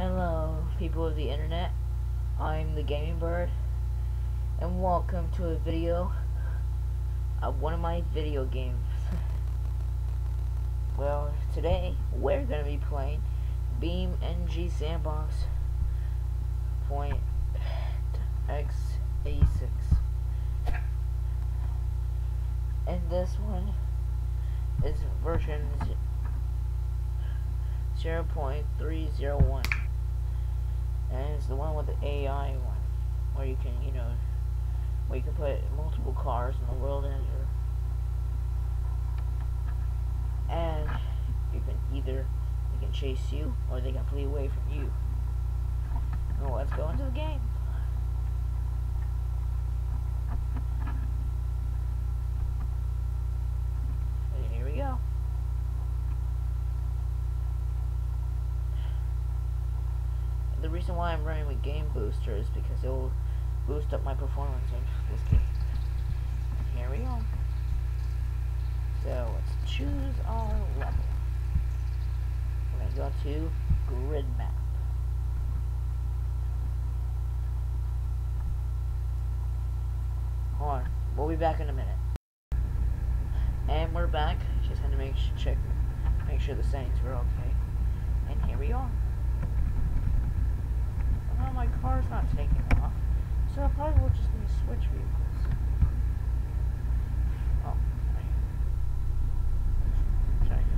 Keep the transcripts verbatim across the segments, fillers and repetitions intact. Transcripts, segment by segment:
Hello, people of the internet. I'm the Gaming Bird, and welcome to a video of one of my video games. Well, today we're gonna be playing BeamNG Sandbox Point X eighty-six, and this one is version zero point three zero one. And it's the one with the A I one, where you can, you know, where you can put multiple cars in the world engine, and you can either they can chase you or they can flee away from you. Well, let's go into the game. And here we go. The reason why I'm running with Game Booster is because it will boost up my performance in this game. And here we go. So let's choose our level. We're going to go to Grid Map. Hold on, we'll be back in a minute. And we're back. Just had to make check, make sure the settings were okay. And here we are. Well, my car's not taking off, so I probably will just need to switch vehicles. Oh, right. Try again.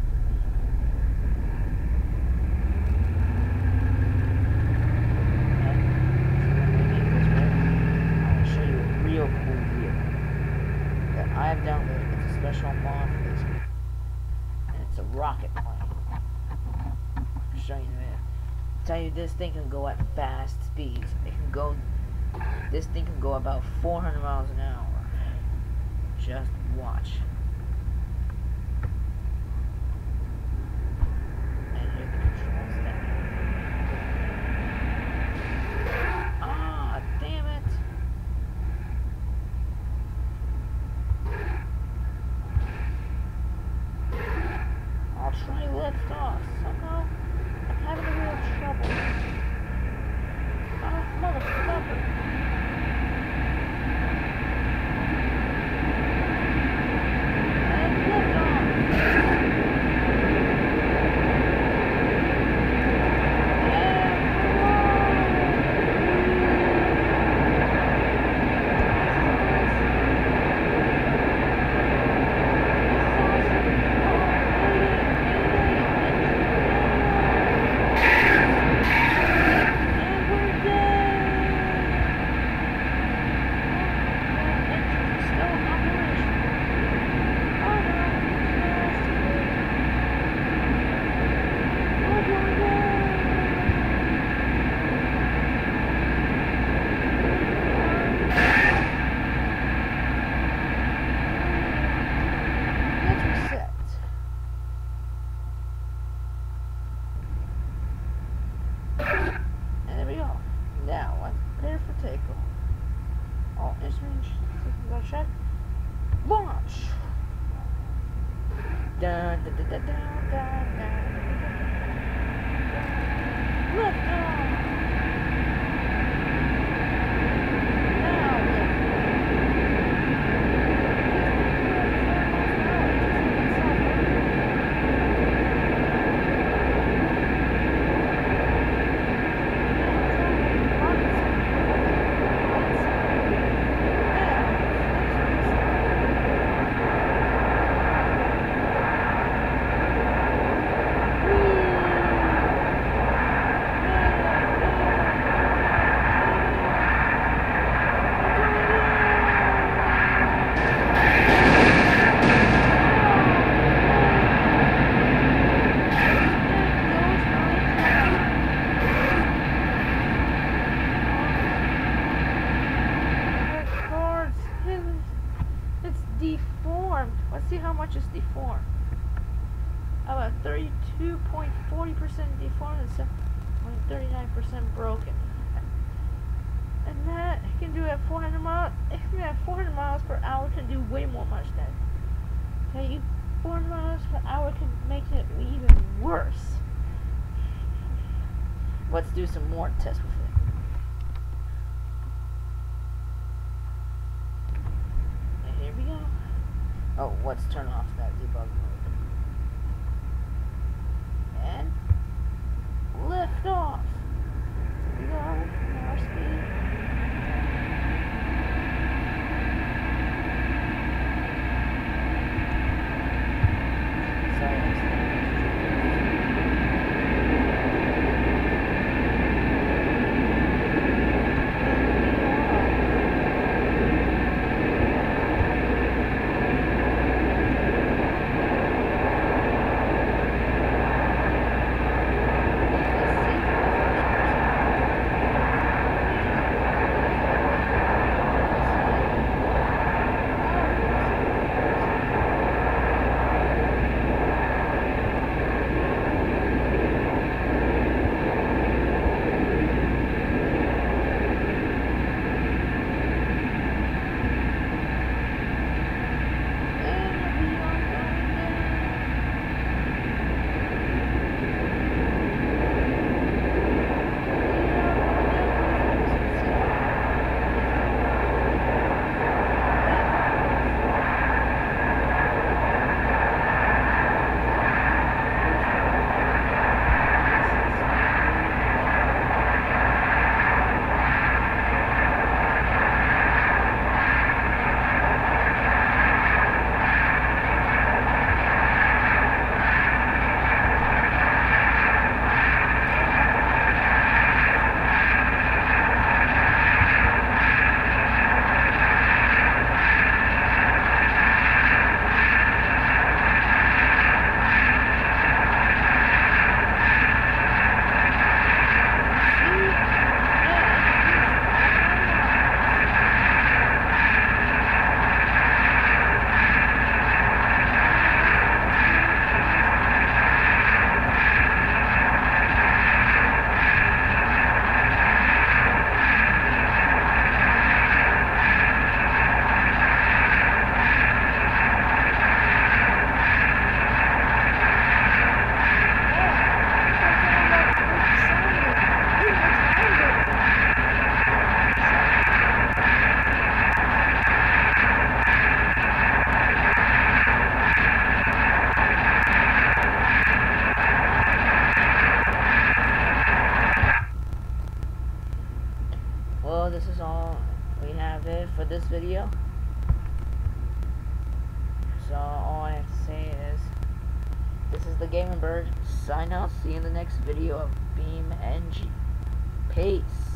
I will show you a real cool vehicle that I have downloaded. It's a special mod for this game, and it's a rocket plane. I'll show you in a minute. Tell you, this thing can go at fast speeds. It can go, this thing can go about four hundred miles an hour. Just watch. And here's the controls there. Ah, damn it. I'll try lift off somehow. I'm having a real trouble. Oh, motherfucker. And lift off. Check. Launch. Dun, dun, dun, dun, dun, dun, dun. Lift off. Now lift. Let's see how much is deformed. About thirty-two point four zero percent deformed and seven point three nine percent broken. And that can do at four hundred miles. If you at four hundred miles per hour, can do way more much than. Okay, four miles per hour can make it even worse. let's do some more tests with it. And here we go. Oh, let's turn off that debug mode. And lift off. Here we go. More speed. Well, this is all we have it for this video. So all I have to say is, this is the Gaming Bird. Sign out. See you in the next video of BeamNG. Peace.